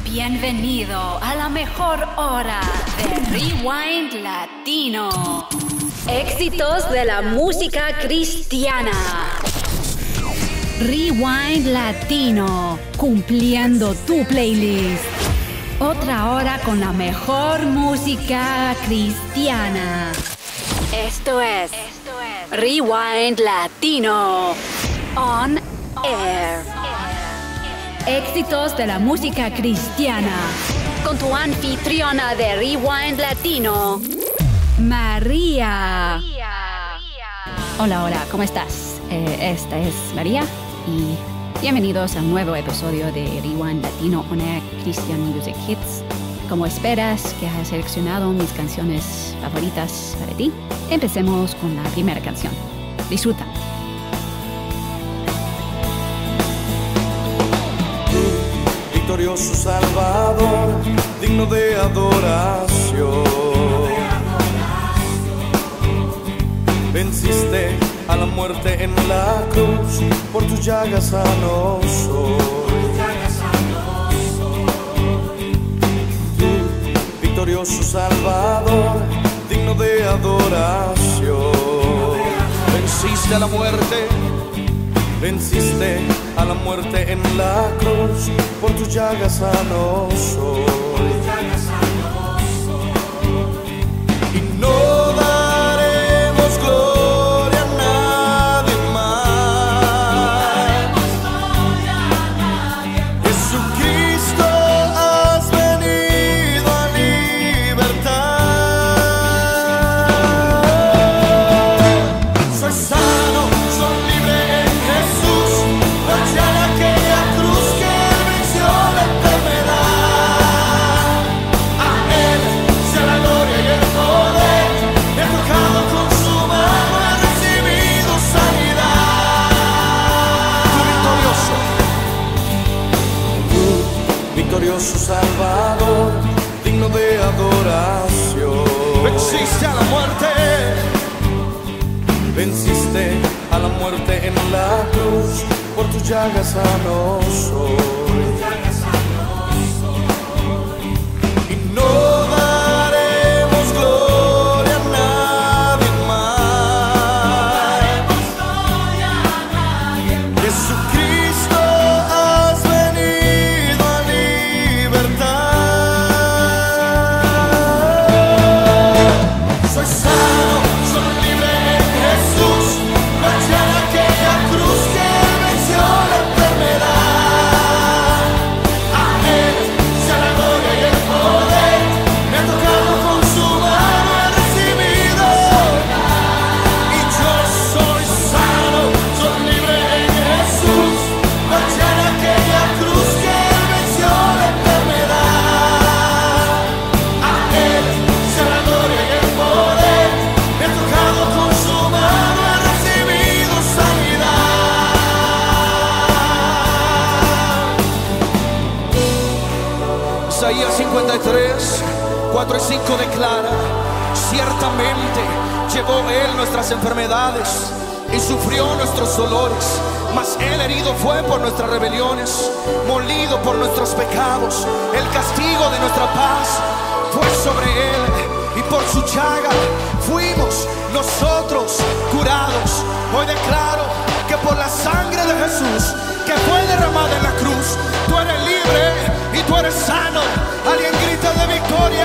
Bienvenido a la mejor hora de Rewind Latino. Éxitos de la música cristiana. Rewind Latino, cumpliendo tu playlist. Otra hora con la mejor música cristiana. Esto es Rewind Latino On Air. Éxitos de la música cristiana. Con tu anfitriona de Rewind Latino, María. Hola, ¿cómo estás? Esta es María y bienvenidos a un nuevo episodio de Rewind Latino On Air Christian Music Hits. Como esperas que hayas seleccionado mis canciones favoritas para ti, empecemos con la primera canción. Disfruta. Victorioso Salvador, digno de adoración. Venciste a la muerte en la cruz, por tus llagas sano soy. Victorioso Salvador, digno de adoración. Venciste a la muerte. Venciste a la muerte en la cruz, por tus llagas sano soy. Y no daremos gloria a nadie más. Jesucristo, has venido a libertar. Soy sano, soy libre. Victorioso Salvador, digno de adoración. Venciste a la muerte. Venciste a la muerte en la cruz, por tus llagas sano soy. Y no daremos gloria a nadie más. Jesucristo, has venido a libertar. Soy sano, soy libre en Jesús. Gracias a aquella cruz que venció la enfermedad. A Él sea la gloria y el poder. Me ha tocado con su mano, he recibido. Y yo soy sano, soy libre en Jesús. Gracias a aquella cruz que venció la enfermedad. A Él sea la gloria y el poder. Me ha tocado con su mano, he recibido sanidad. Isaías 53, 4 y 5 declara: ciertamente llevó Él nuestras enfermedades y sufrió nuestros dolores, mas Él herido fue por nuestras rebeliones, molido por nuestros pecados. El castigo de nuestra paz fue sobre Él, y por su llaga fuimos nosotros curados. Hoy declaro que por la sangre de Jesús que fue derramada en la cruz, tú eres libre y tú eres sano. Alguien grita de victoria.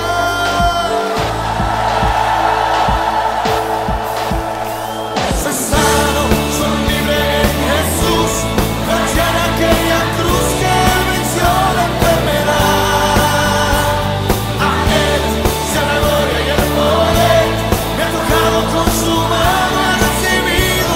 Soy sano, soy libre en Jesús. Gracias a aquella cruz que venció la enfermedad. A Él sea la gloria y el poder. Me ha tocado con su mano, he recibido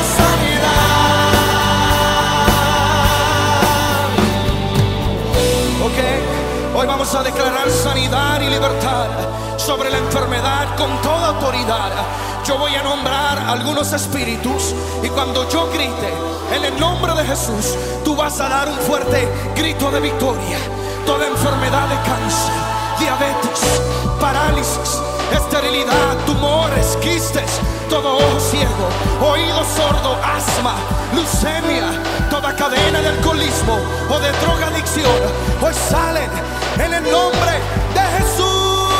sanidad. Ok, hoy vamos a declarar sanidad y libertad sobre la enfermedad con toda autoridad. Yo voy a nombrar algunos espíritus y cuando yo grite en el nombre de Jesús, tú vas a dar un fuerte grito de victoria. Toda enfermedad de cáncer, diabetes, parálisis, esterilidad, tumores, quistes, todo ojo ciego, oído sordo, asma, leucemia, toda cadena de alcoholismo o de drogadicción, hoy salen en el nombre de Jesús.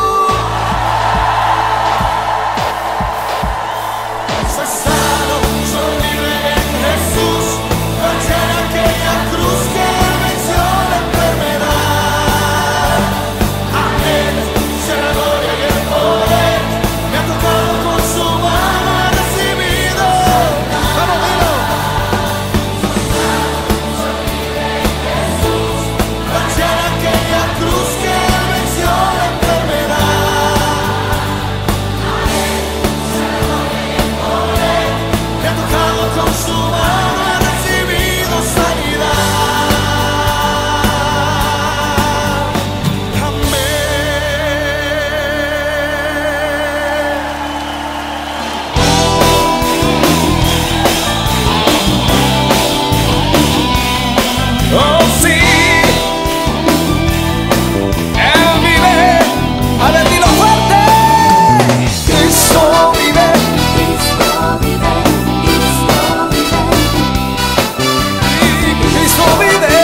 Soy sano, soy libre en Jesús. Manché aquella cruz que venció la enfermedad. A Él sea la gloria y el poder. Me ha tocado con su mano, he recibido. Vamos, dilo. Manché aquella cruz que venció la enfermedad. Me ha tocado con su mano, he recibido sanidad. Amén. Oh sí, Él vive. A ver, dilo fuerte. Cristo vive. Cristo vive.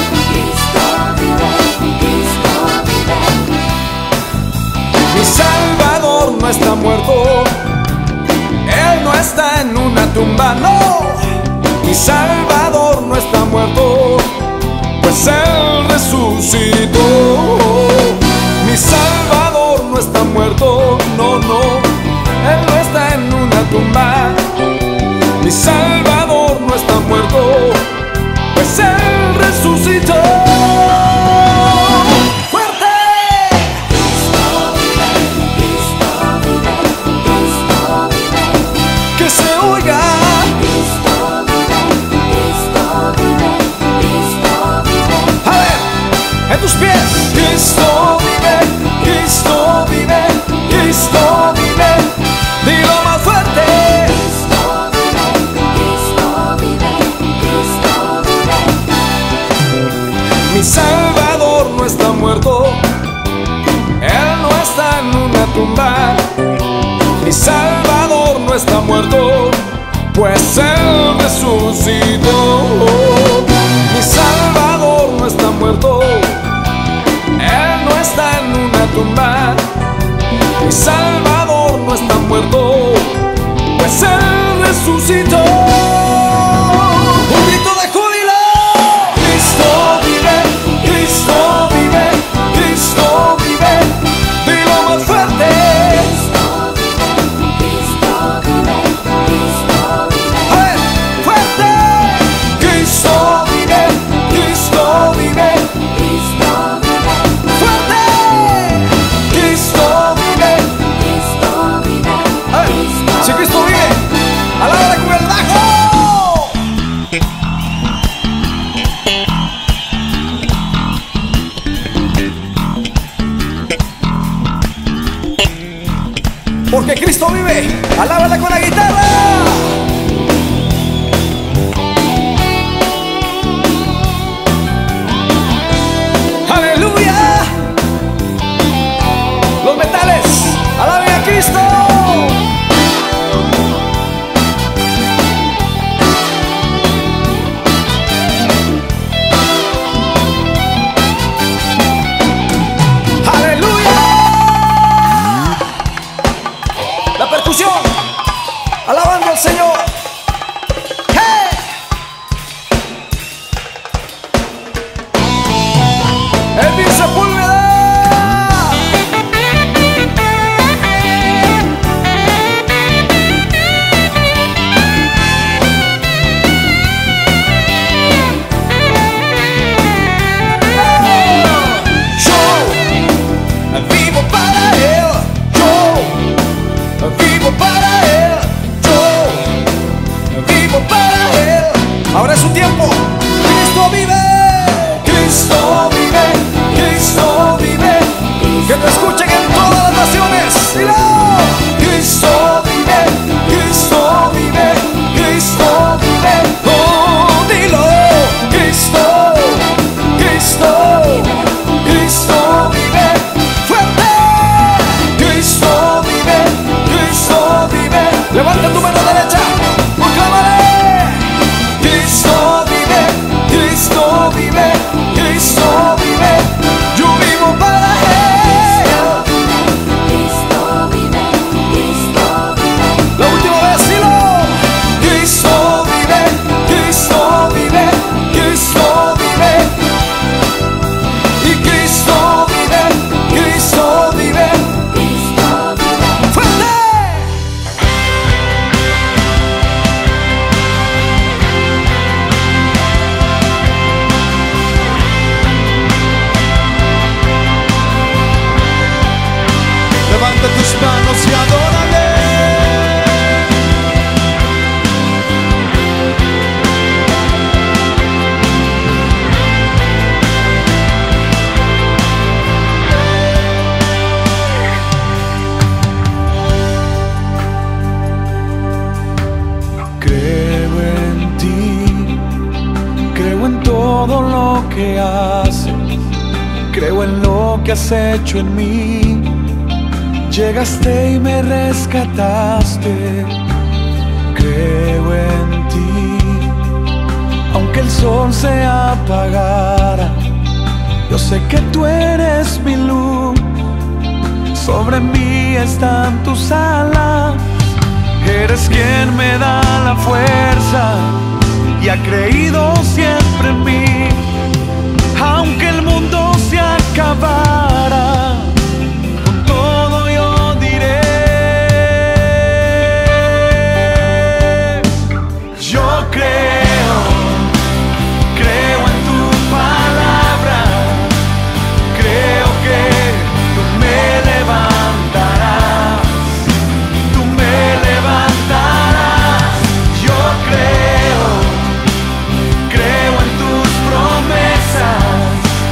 Mi Salvador no está muerto. Él no está en una tumba, no. Mi Salvador no está muerto, pues Él resucitó. Mi Salvador no está muerto, no, no. Él no está en una tumba. Mi Salvador no está muerto, pues Él resucitó. ¡Fuerte! Que se oiga. A ver, en tus pies. Cristo vive, Cristo vive, Cristo vive. Dilo más fuerte. Mi Salvador no está muerto. Él no está en una tumba. Mi Salvador no está muerto, pues Él resucitó. Mi Salvador no está muerto. Él no está en una tumba. Mi Salvador no está muerto, pues Él resucitó. Un grito de júbilo. Cristo vive, Cristo vive, Cristo vive. Dilo más fuerte. A ver, fuerte. Cristo vive, Cristo vive. Fuerte. Cristo vive. A ver, si Cristo vive, alábale con el bajo. Porque Cristo vive, alábala con la guitarra. Aleluya. Los metales, alaben a Cristo. Aleluya. La percusión, alabando al Señor. ¡Hey! Edwin Sepúlveda. Yo vivo para Él. Yo vivo para Él, yo vivo para Él. Ahora es su tiempo. Cristo vive, Cristo vive, Cristo vive. Que te escuchen en todas las naciones. Dilo. Cristo vive, Cristo vive, Cristo vive. Oh, dilo. Cristo, Cristo, Cristo vive. Fuerte. Cristo vive, Cristo vive. Levanta tu mano derecha, proclámale. Cristo vive, Cristo vive, Cristo vive. Yo que haces, creo en lo que has hecho en mí. Llegaste y me rescataste, creo en ti. Aunque el sol se apagara, yo sé que tú eres mi luz. Sobre mí están tus alas. Eres quien me da la fuerza y ha creído siempre en mí. Aunque el mundo se acabara, con todo yo diré: yo creo en tu palabra. Creo que tú me levantarás, tú me levantarás. Yo creo en tus promesas.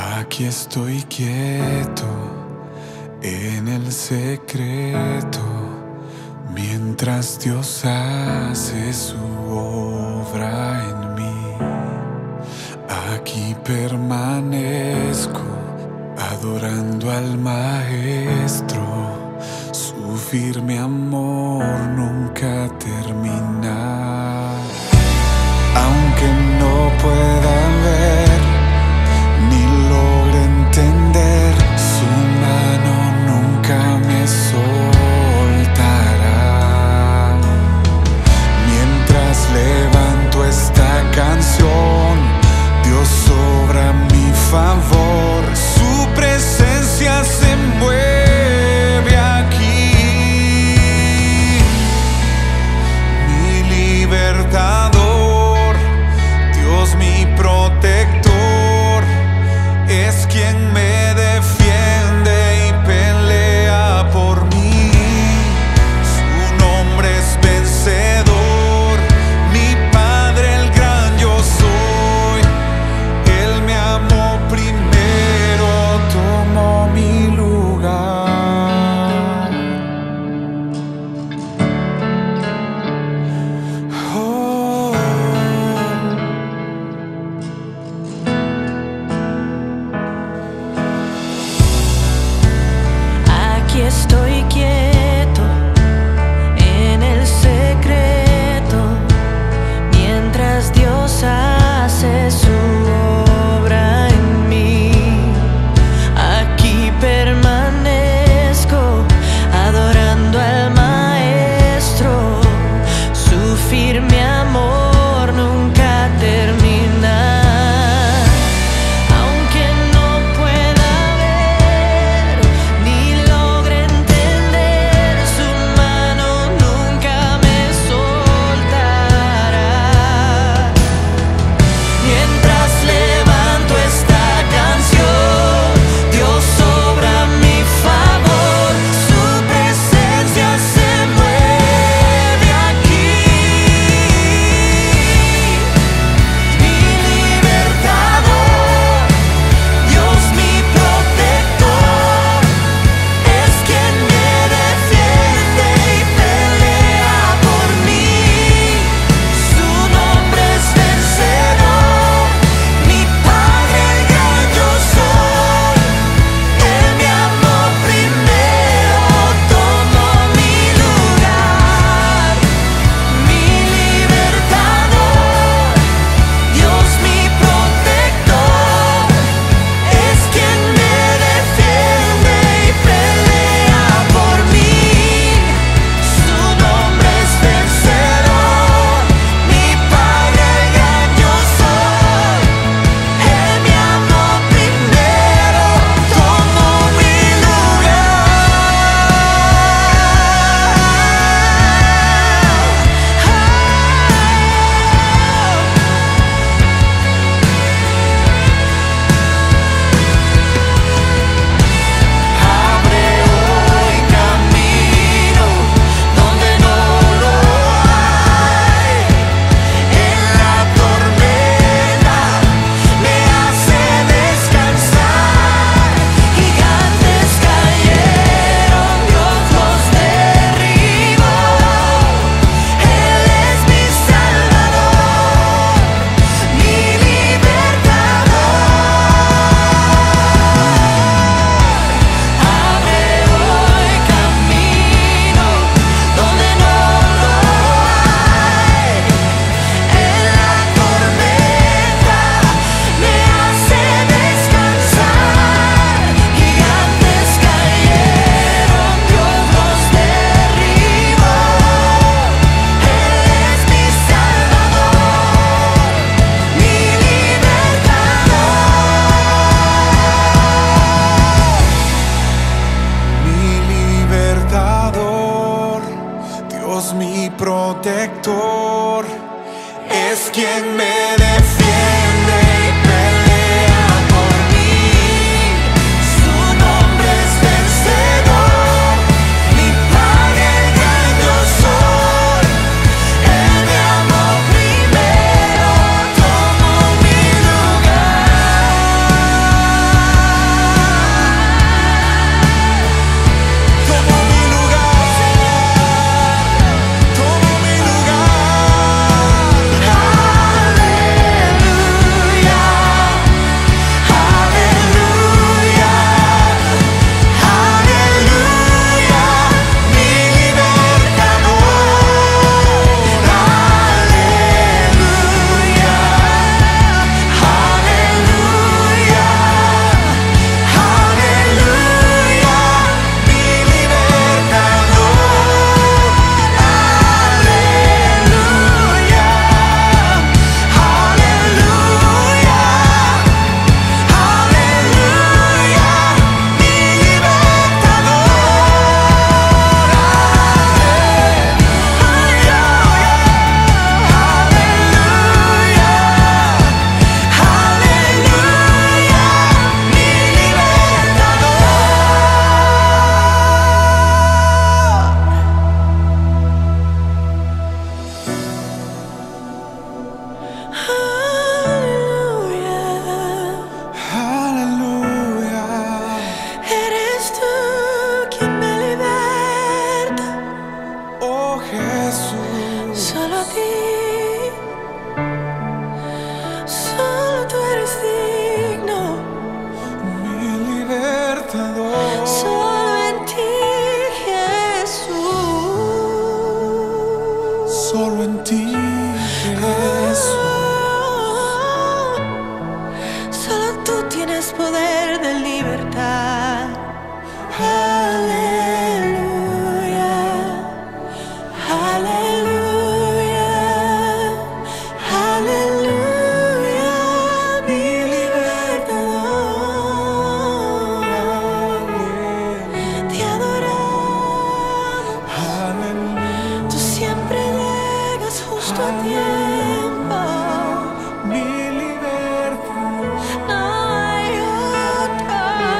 Aquí estoy quieto en el secreto, mientras Dios hace su obra en mí. Aquí permanezco adorando al Maestro, su firme amor nunca termina. Aunque no pueda ver ni logre entender, su mano nunca me soltará. Mientras levanto esta canción, Dios obra a mi favor, su presencia se mueve aquí. Mi libertador, Dios mi protector, es quien me defiende y pelea por mí. Su nombre es vencedor, mi Padre el gran yo soy. Él me amó primero, tomó mi lugar. Oh. ser de libertad. Aleluya, aleluya, aleluya, mi libertador. Te adoramos, tú siempre llegas justo a tiempo. mi libertad. No hay otro.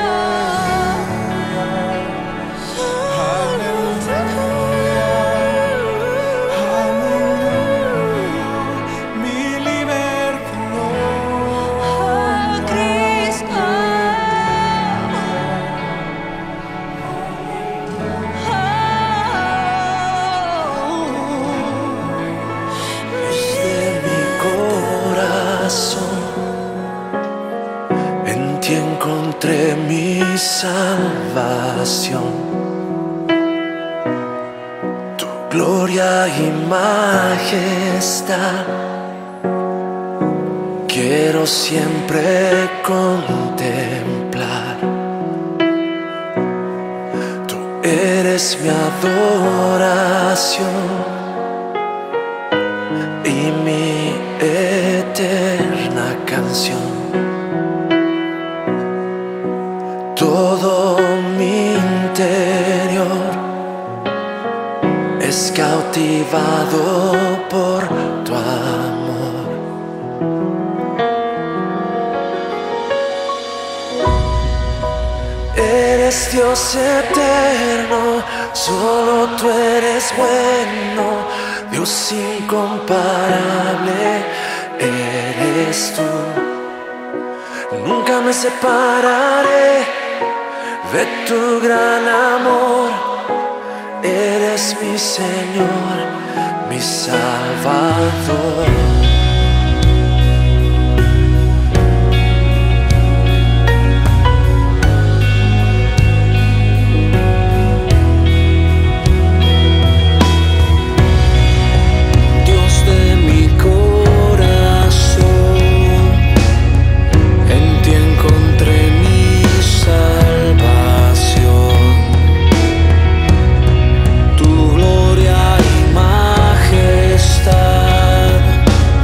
Solo tú. Mi libertador. Oh, Cristo. Desde mi corazón en ti encontré mi salvación. Tu gloria y majestad quiero siempre contemplar. Tú eres mi adoración y mi eterna canción. Todo mi interior es cautivado por tu amor. Eres Dios eterno, solo tú eres bueno, Dios incomparable eres tú. Nunca me separaré de tu gran amor. Eres mi Señor, mi Salvador. Dios de mi corazón, en ti encontré mi salvación. Tu gloria y majestad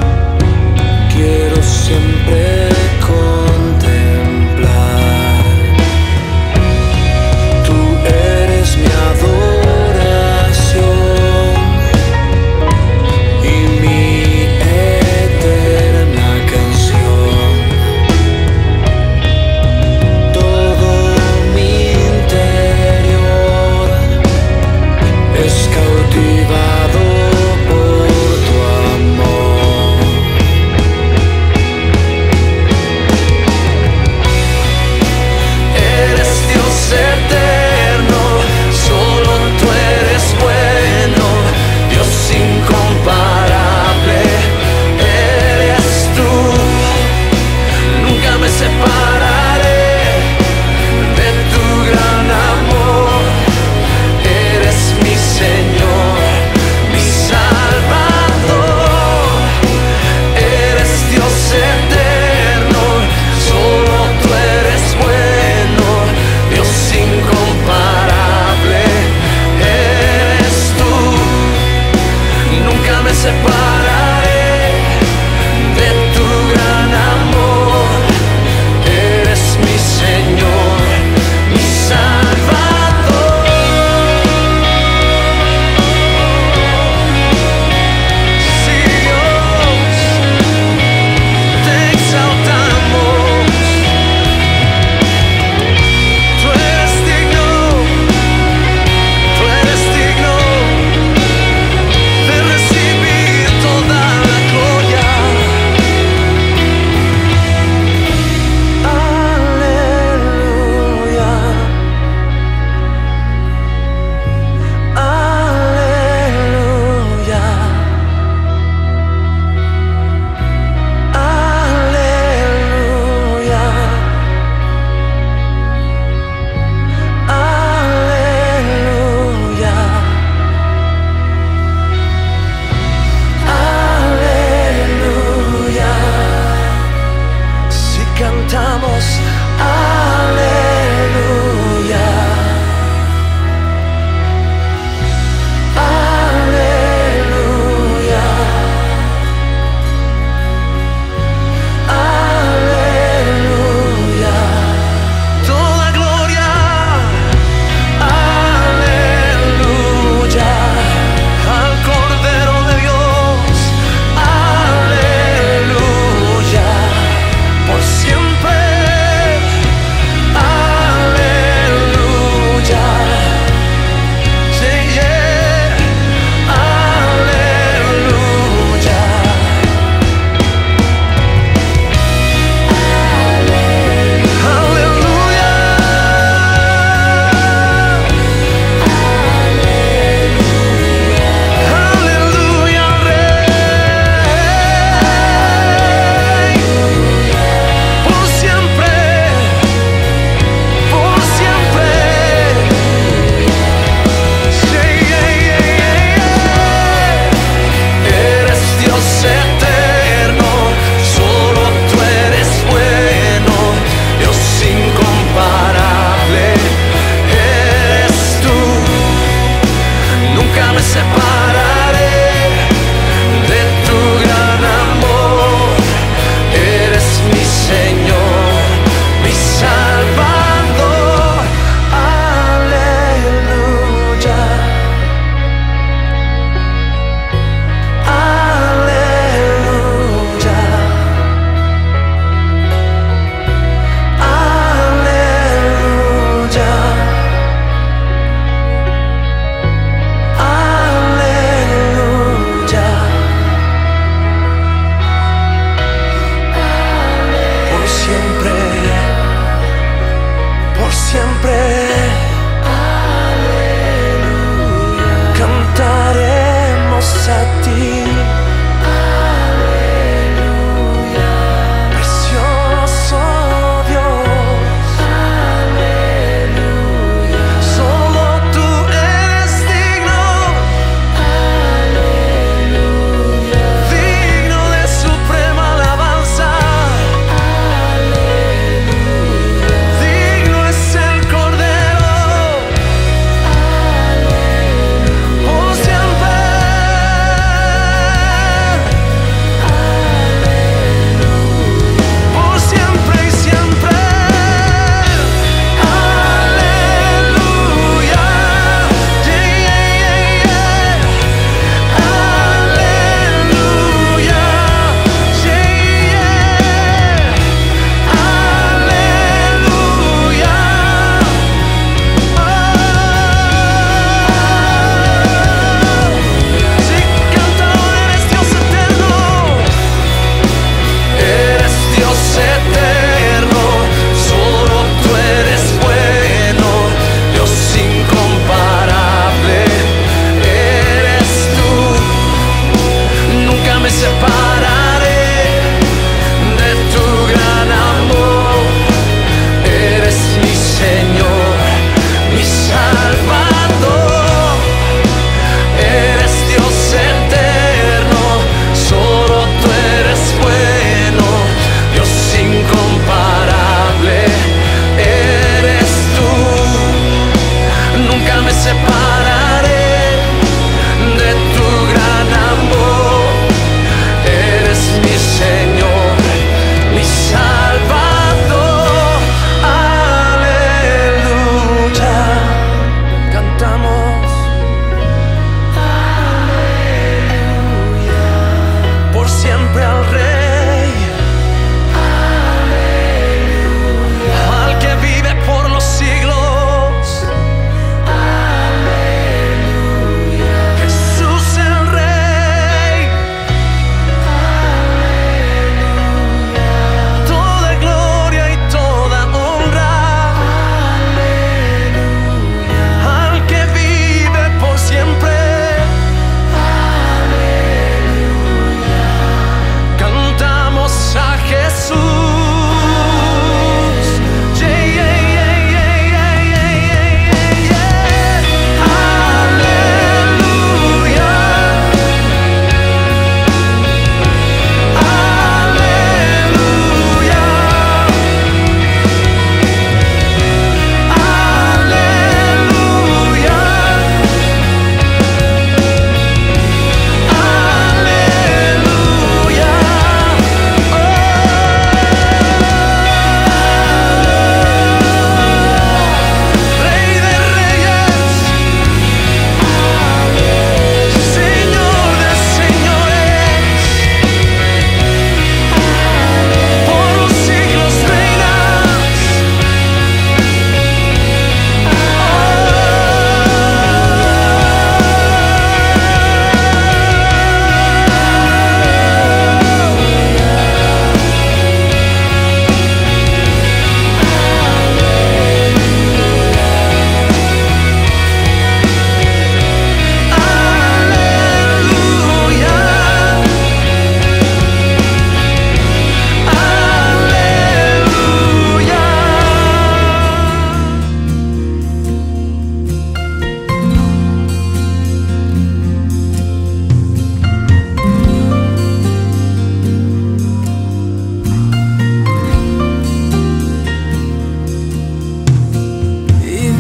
siempre. Aleluya. Cantaremos a ti. Aleluya. Precioso Dios. Aleluya. Solo tú eres digno. Aleluya. Digno de suprema alabanza. Digno es el Cordero. Por siempre. Por siempre y siempre. Aleluya. Yeah, yeah, yeah. Aleluya. Yeah, yeah. Aleluya. Sí, cantado, eres Dios eterno. Eres Dios eterno, solo tú eres bueno, Dios incomparable. Eres tú, nunca me separaré de tu gran amor. Eres mi Señor, mi Salvador. Eres Dios eterno, solo tú eres bueno, Dios incomparable. Eres tú, nunca me separaré de tu gran amor. Eres mi Señor, mi Salvador. Aleluya. Cantamos. Por siempre al Rey, al que vive por los siglos. Jesús el Rey. Toda gloria y toda honra al que vive por siempre. Cantamos a Jesús. Yeah, yeah, yeah, yeah, yeah, yeah, yeah, yeah. Aleluya. Aleluya. Aleluya. Aleluya. Rey de reyes, Señor de señores, por los siglos reinas. Aleluya. Y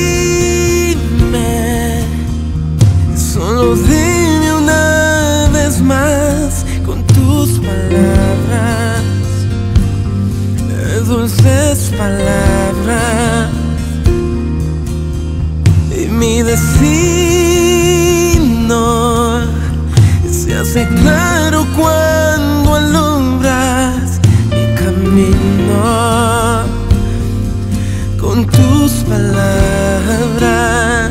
dime, solo dime una vez más con tus palabras, dulces palabras, y mi destino se hace claro cuando alumbras mi camino con tus palabras.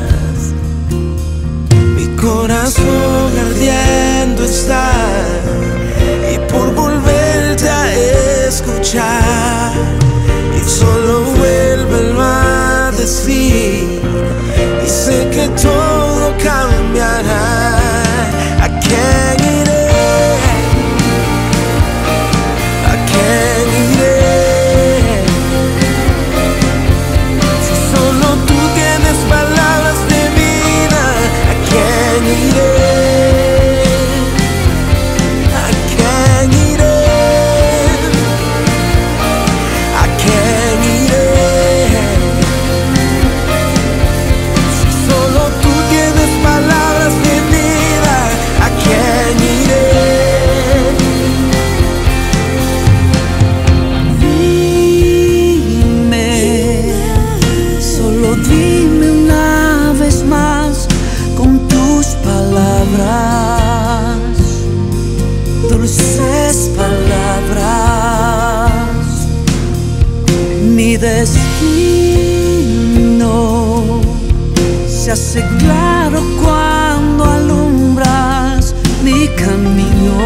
Mi corazón ardiendo está, y por volverte a escuchar, y solo vuelve el mar. camino se hace claro cuando alumbras mi camino.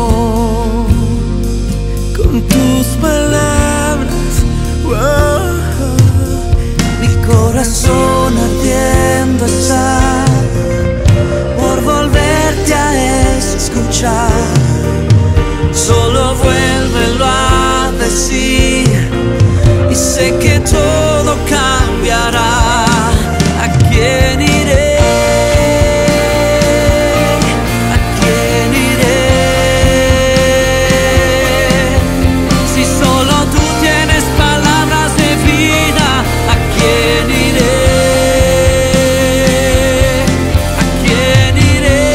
Con tus palabras, mi corazón ardiendo está por volverte a escuchar. Solo vuélvelo a decir y sé que todo cambiará. ¿A quién iré? ¿A quién iré? Si solo tú tienes palabras de vida, ¿a quién iré? ¿A quién iré?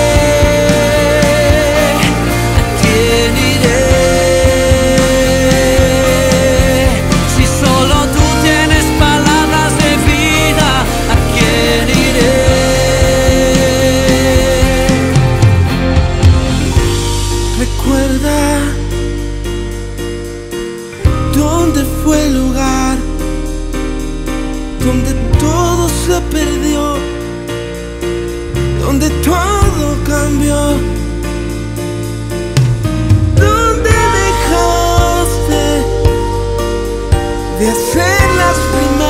¿A quién iré? Si solo tú tienes palabras de vida, ¿a quién iré? Recuerda dónde fue el lugar donde todo se perdió, donde todo cambió, donde dejaste de hacer las primeras